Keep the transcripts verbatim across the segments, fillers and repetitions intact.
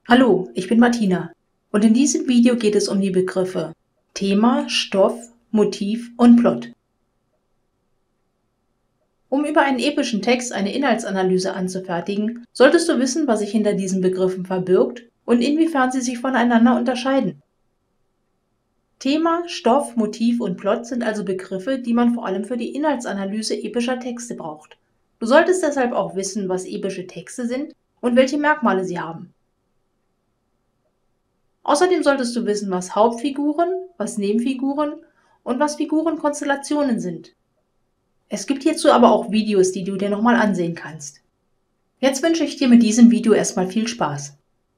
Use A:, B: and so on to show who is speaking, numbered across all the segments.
A: Hallo, ich bin Martina und in diesem Video geht es um die Begriffe Thema, Stoff, Motiv und Plot. Um über einen epischen Text eine Inhaltsanalyse anzufertigen, solltest du wissen, was sich hinter diesen Begriffen verbirgt und inwiefern sie sich voneinander unterscheiden. Thema, Stoff, Motiv und Plot sind also Begriffe, die man vor allem für die Inhaltsanalyse epischer Texte braucht. Du solltest deshalb auch wissen, was epische Texte sind und welche Merkmale sie haben. Außerdem solltest du wissen, was Hauptfiguren, was Nebenfiguren und was Figurenkonstellationen sind. Es gibt hierzu aber auch Videos, die du dir nochmal ansehen kannst. Jetzt wünsche ich dir mit diesem Video erstmal viel Spaß.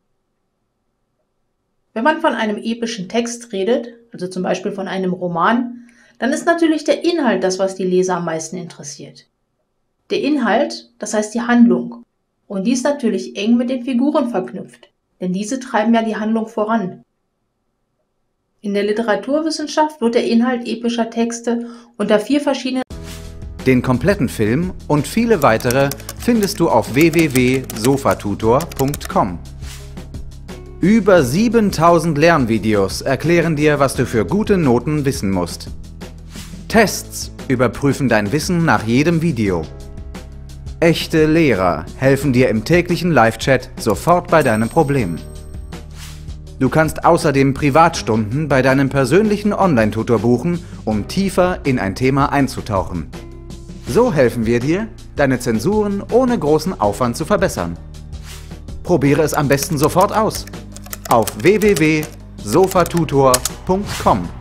A: Wenn man von einem epischen Text redet, also zum Beispiel von einem Roman, dann ist natürlich der Inhalt das, was die Leser am meisten interessiert. Der Inhalt, das heißt die Handlung. Und die ist natürlich eng mit den Figuren verknüpft, denn diese treiben ja die Handlung voran. In der Literaturwissenschaft wird der Inhalt epischer Texte unter vier verschiedenen...
B: Den kompletten Film und viele weitere findest du auf w w w punkt sofatutor punkt com. Über siebentausend Lernvideos erklären dir, was du für gute Noten wissen musst. Tests überprüfen dein Wissen nach jedem Video. Echte Lehrer helfen dir im täglichen Live-Chat sofort bei deinem Problem. Du kannst außerdem Privatstunden bei deinem persönlichen Online-Tutor buchen, um tiefer in ein Thema einzutauchen. So helfen wir dir, deine Zensuren ohne großen Aufwand zu verbessern. Probiere es am besten sofort aus. Auf w w w punkt sofatutor punkt com.